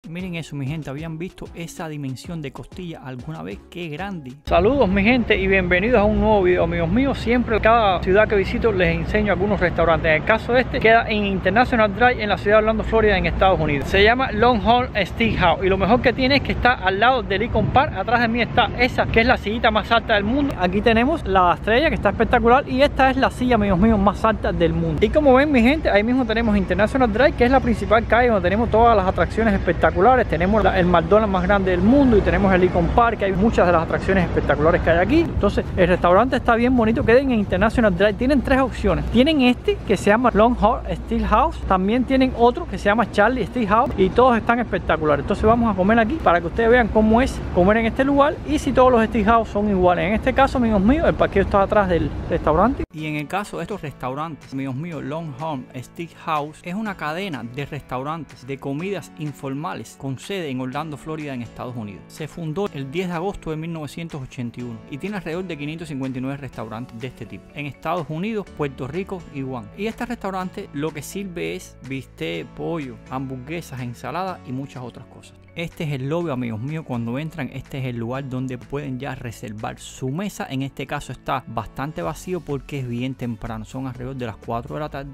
Miren eso, mi gente, ¿habían visto esa dimensión de costilla alguna vez? ¡Qué grande! Saludos, mi gente, y bienvenidos a un nuevo video, amigos míos. Siempre en cada ciudad que visito les enseño algunos restaurantes. En el caso de este, queda en International Drive, en la ciudad de Orlando, Florida, en Estados Unidos. Se llama Longhorn Steakhouse, y lo mejor que tiene es que está al lado del Lincoln Park. Atrás de mí está esa, que es la sillita más alta del mundo. Aquí tenemos la estrella, que está espectacular, y esta es la silla, amigos míos, más alta del mundo. Y como ven, mi gente, ahí mismo tenemos International Drive, que es la principal calle donde tenemos todas las atracciones espectaculares. Tenemos el McDonald's más grande del mundo y tenemos el Lincoln Park, que hay muchas de las atracciones espectaculares que hay aquí. Entonces el restaurante está bien bonito, queda en International Drive. Tienen tres opciones. Tienen este que se llama Longhorn Steakhouse, también tienen otro que se llama Charlie Steakhouse, y todos están espectaculares. Entonces vamos a comer aquí para que ustedes vean cómo es comer en este lugar y si todos los Steakhouse son iguales. En este caso, amigos míos, el parqueo está atrás del restaurante. Y en el caso de estos restaurantes, amigos míos, Longhorn Steakhouse es una cadena de restaurantes de comidas informales con sede en Orlando, Florida, en Estados Unidos. Se fundó el 10 de agosto de 1981 y tiene alrededor de 559 restaurantes de este tipo en Estados Unidos, Puerto Rico y Guam. Y este restaurante lo que sirve es bistec, pollo, hamburguesas, ensaladas y muchas otras cosas. Este es el lobby, amigos míos. Cuando entran, este es el lugar donde pueden ya reservar su mesa. En este caso está bastante vacío porque es bien temprano, son alrededor de las 4 de la tarde.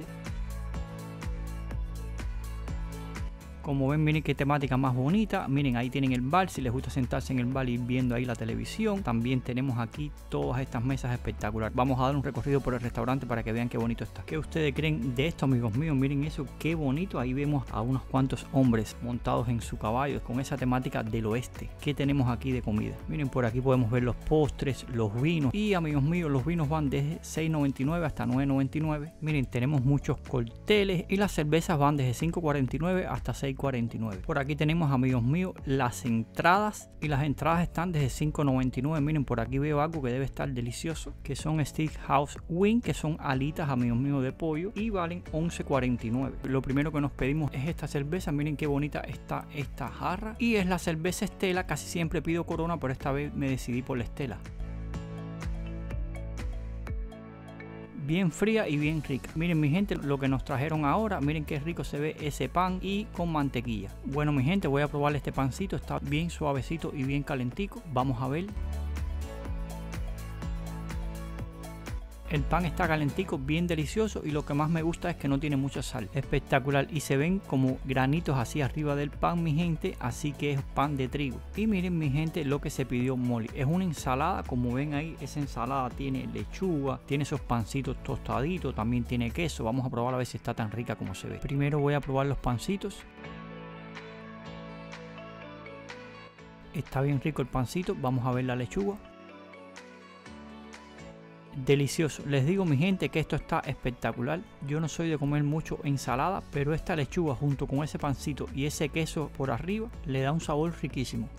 Como ven, miren qué temática más bonita. Miren, ahí tienen el bar, si les gusta sentarse en el bar y ir viendo ahí la televisión. También tenemos aquí todas estas mesas espectaculares. Vamos a dar un recorrido por el restaurante para que vean qué bonito está. ¿Qué ustedes creen de esto, amigos míos? Miren eso, qué bonito. Ahí vemos a unos cuantos hombres montados en su caballo con esa temática del oeste. ¿Qué tenemos aquí de comida? Miren, por aquí podemos ver los postres, los vinos. Y, amigos míos, los vinos van desde $6.99 hasta $9.99. Miren, tenemos muchos cócteles y las cervezas van desde $5.49 hasta $6.49. Por aquí tenemos, amigos míos, las entradas, y las entradas están desde $5.99. Miren, por aquí veo algo que debe estar delicioso, que son Steakhouse Wing, que son alitas, amigos míos, de pollo, y valen $11.49. Lo primero que nos pedimos es esta cerveza. Miren qué bonita está esta jarra, y es la cerveza Stella. Casi siempre pido Corona, pero esta vez me decidí por la Stella. Bien fría y bien rica. Miren, mi gente, lo que nos trajeron ahora. Miren qué rico se ve ese pan y con mantequilla. Bueno, mi gente, voy a probar este pancito. Está bien suavecito y bien calentico. Vamos a ver. El pan está calentico, bien delicioso, y lo que más me gusta es que no tiene mucha sal. Espectacular, y se ven como granitos así arriba del pan, mi gente, así que es pan de trigo. Y miren, mi gente, lo que se pidió Molly. Es una ensalada, como ven ahí, esa ensalada tiene lechuga, tiene esos pancitos tostaditos, también tiene queso. Vamos a probar a ver si está tan rica como se ve. Primero voy a probar los pancitos. Está bien rico el pancito, vamos a ver la lechuga. Delicioso. Les digo, mi gente, que esto está espectacular. Yo no soy de comer mucho ensalada, pero esta lechuga junto con ese pancito y ese queso por arriba le da un sabor riquísimo.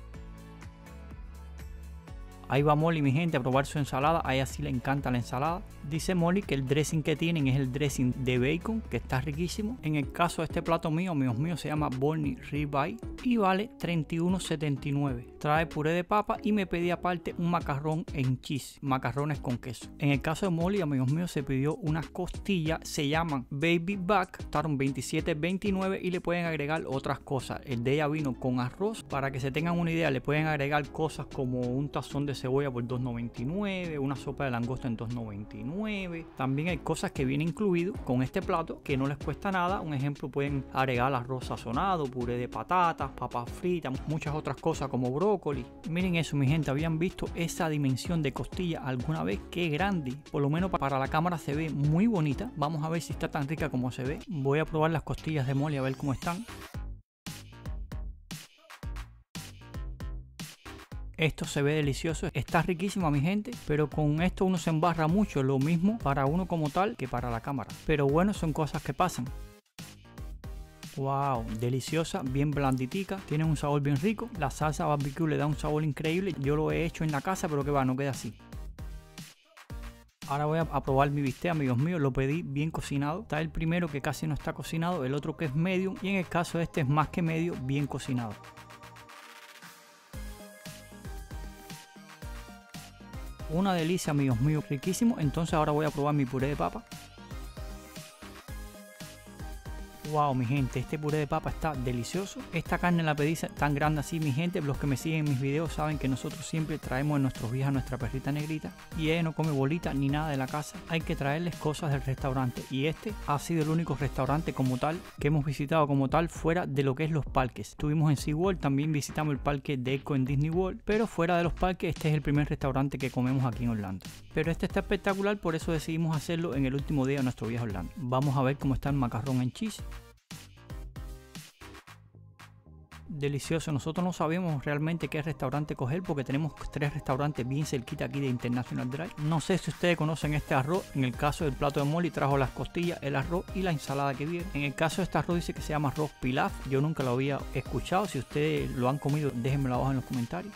Ahí va Molly, mi gente, a probar su ensalada. A ella sí le encanta la ensalada. Dice Molly que el dressing que tienen es el dressing de bacon, que está riquísimo. En el caso de este plato mío, amigos míos, se llama Bonnie Ribeye y vale $31.79. Trae puré de papa y me pedí aparte un macarrón en cheese, macarrones con queso. En el caso de Molly, amigos míos, se pidió unas costillas, se llaman Baby Back, costaron $27.29 y le pueden agregar otras cosas. El de ella vino con arroz. Para que se tengan una idea, le pueden agregar cosas como un tazón de cebolla por $2.99, una sopa de langosta en $2.99. También hay cosas que vienen incluido con este plato que no les cuesta nada. Un ejemplo, pueden agregar arroz sazonado, puré de patatas, papas fritas, muchas otras cosas como brócoli. Miren eso, mi gente, ¿habían visto esa dimensión de costilla alguna vez? ¡Qué grande! Por lo menos para la cámara se ve muy bonita. Vamos a ver si está tan rica como se ve. Voy a probar las costillas de Molly a ver cómo están. Esto se ve delicioso, está riquísimo, mi gente, pero con esto uno se embarra mucho, lo mismo para uno como tal que para la cámara. Pero bueno, son cosas que pasan. Wow, deliciosa, bien blanditica, tiene un sabor bien rico. La salsa barbecue le da un sabor increíble. Yo lo he hecho en la casa, pero que va, no queda así. Ahora voy a probar mi bistec, amigos míos. Lo pedí bien cocinado. Está el primero que casi no está cocinado, el otro que es medium, y en el caso de este es más que medio, bien cocinado. Una delicia, amigos míos, riquísimo. Entonces ahora voy a probar mi puré de papa. Wow, mi gente, este puré de papa está delicioso. Esta carne la pedí tan grande así, mi gente. Los que me siguen en mis videos saben que nosotros siempre traemos en nuestros viajes a nuestra perrita negrita y ella no come bolita ni nada de la casa. Hay que traerles cosas del restaurante y este ha sido el único restaurante como tal que hemos visitado como tal fuera de lo que es los parques. Estuvimos en SeaWorld, también visitamos el parque de Epcot en Disney World, pero fuera de los parques este es el primer restaurante que comemos aquí en Orlando. Pero este está espectacular, por eso decidimos hacerlo en el último día de nuestro viaje a Orlando. Vamos a ver cómo está el macarrón en cheese. Delicioso. Nosotros no sabíamos realmente qué restaurante coger porque tenemos 3 restaurantes bien cerquita aquí de International Drive. No sé si ustedes conocen este arroz. En el caso del plato de Molly trajo las costillas, el arroz y la ensalada que vieron. En el caso de este arroz dice que se llama arroz pilaf. Yo nunca lo había escuchado. Si ustedes lo han comido, déjenmelo abajo en los comentarios.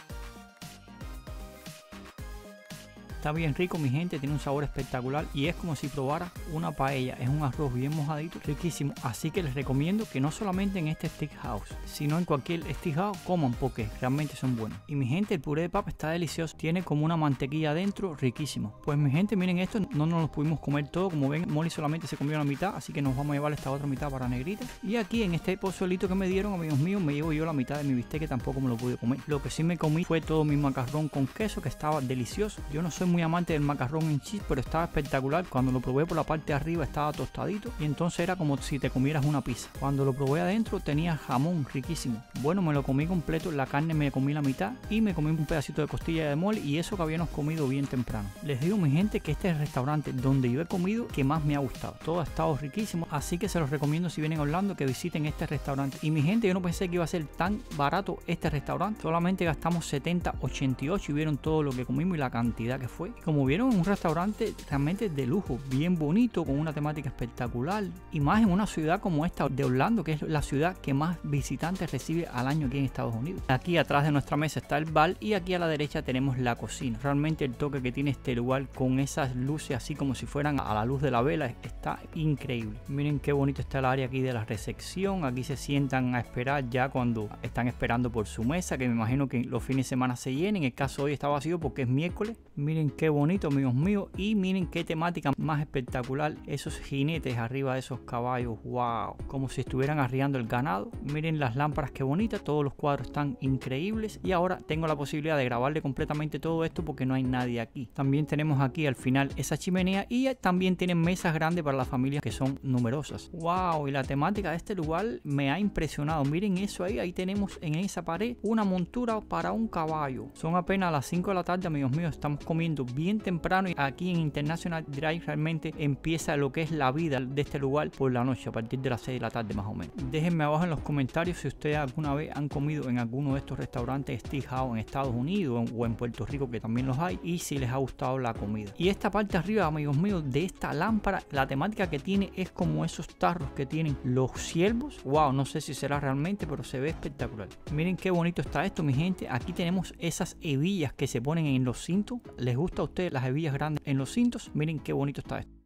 Está bien rico, mi gente, tiene un sabor espectacular y es como si probara una paella. Es un arroz bien mojadito, riquísimo. Así que les recomiendo que no solamente en este steakhouse, sino en cualquier steakhouse coman porque realmente son buenos. Y mi gente, el puré de papa está delicioso, tiene como una mantequilla adentro, riquísimo. Pues mi gente, miren esto, no nos lo pudimos comer todo. Como ven, Molly solamente se comió la mitad, así que nos vamos a llevar esta otra mitad para negrita. Y aquí en este pozuelito que me dieron, amigos míos, me llevo yo la mitad de mi bistec que tampoco me lo pude comer. Lo que sí me comí fue todo mi macarrón con queso, que estaba delicioso. Yo no soy muy amante del macarrón en cheese, pero estaba espectacular. Cuando lo probé por la parte de arriba estaba tostadito y entonces era como si te comieras una pizza. Cuando lo probé adentro tenía jamón riquísimo. Bueno, me lo comí completo, la carne me comí la mitad y me comí un pedacito de costilla de mole y eso que habíamos comido bien temprano. Les digo, mi gente, que este es el restaurante donde yo he comido que más me ha gustado. Todo ha estado riquísimo, así que se los recomiendo si vienen a Orlando que visiten este restaurante. Y mi gente, yo no pensé que iba a ser tan barato este restaurante. Solamente gastamos $70.88 y vieron todo lo que comimos y la cantidad que fue. Como vieron, un restaurante realmente de lujo, bien bonito, con una temática espectacular y más en una ciudad como esta de Orlando, que es la ciudad que más visitantes recibe al año aquí en Estados Unidos. Aquí atrás de nuestra mesa está el bar y aquí a la derecha tenemos la cocina. Realmente el toque que tiene este lugar con esas luces así como si fueran a la luz de la vela está increíble. Miren qué bonito está el área aquí de la recepción. Aquí se sientan a esperar ya cuando están esperando por su mesa, que me imagino que los fines de semana se llenen. En el caso de hoy está vacío porque es miércoles. Miren qué bonito, amigos míos, y miren qué temática más espectacular, esos jinetes arriba de esos caballos, wow, como si estuvieran arriando el ganado. Miren las lámparas, qué bonitas, todos los cuadros están increíbles y ahora tengo la posibilidad de grabarle completamente todo esto porque no hay nadie aquí. También tenemos aquí al final esa chimenea y también tienen mesas grandes para las familias que son numerosas. Wow, y la temática de este lugar me ha impresionado. Miren eso ahí tenemos en esa pared una montura para un caballo. Son apenas las 5 de la tarde, amigos míos, estamos comiendo bien temprano y aquí en International Drive realmente empieza lo que es la vida de este lugar por la noche, a partir de las 6 de la tarde más o menos. Déjenme abajo en los comentarios si ustedes alguna vez han comido en alguno de estos restaurantes steakhouse en Estados Unidos o en Puerto Rico, que también los hay, y si les ha gustado la comida. Y esta parte arriba, amigos míos, de esta lámpara, la temática que tiene es como esos tarros que tienen los ciervos. Wow, no sé si será realmente, pero se ve espectacular. Miren qué bonito está esto, mi gente. Aquí tenemos esas hebillas que se ponen en los cintos. ¿Les gusta a ustedes las hebillas grandes en los cintos? Miren qué bonito está esto.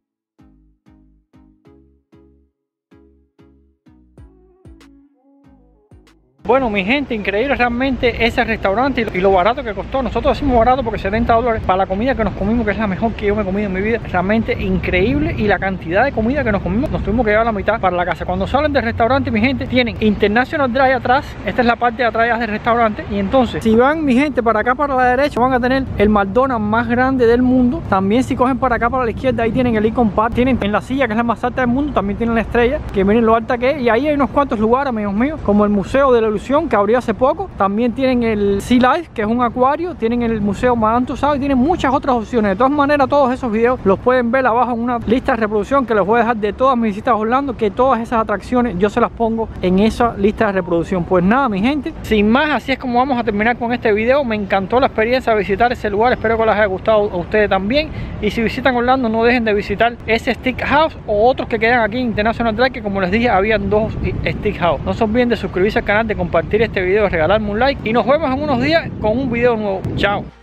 Bueno, mi gente, increíble realmente ese restaurante y lo barato que costó. Nosotros decimos barato porque $70 para la comida que nos comimos, que es la mejor que yo me he comido en mi vida. Realmente increíble, y la cantidad de comida que nos comimos, nos tuvimos que llevar la mitad para la casa. Cuando salen del restaurante, mi gente, tienen International Drive atrás. Esta es la parte de atrás del restaurante. Y entonces, si van, mi gente, para acá para la derecha, van a tener el McDonald's más grande del mundo. También si cogen para acá para la izquierda, ahí tienen el Icon Park. Tienen en la silla, que es la más alta del mundo, también tienen la estrella, que miren lo alta que es. Y ahí hay unos cuantos lugares, amigos míos, como el Museo de la Ilusión, que abrió hace poco. También tienen el Sea Life, que es un acuario. Tienen el Museo Madame Tussauds y tienen muchas otras opciones. De todas maneras, todos esos videos los pueden ver abajo en una lista de reproducción que les voy a dejar de todas mis visitas a Orlando, que todas esas atracciones yo se las pongo en esa lista de reproducción. Pues nada, mi gente, sin más, así es como vamos a terminar con este video. Me encantó la experiencia de visitar ese lugar, espero que les haya gustado a ustedes también. Y si visitan Orlando, no dejen de visitar ese Steakhouse o otros que quedan aquí en International Drive, que como les dije, habían 2 Steakhouse. No se olviden de suscribirse al canal, de compartir este video, de regalarme un like, y nos vemos en unos días con un video nuevo. Chao.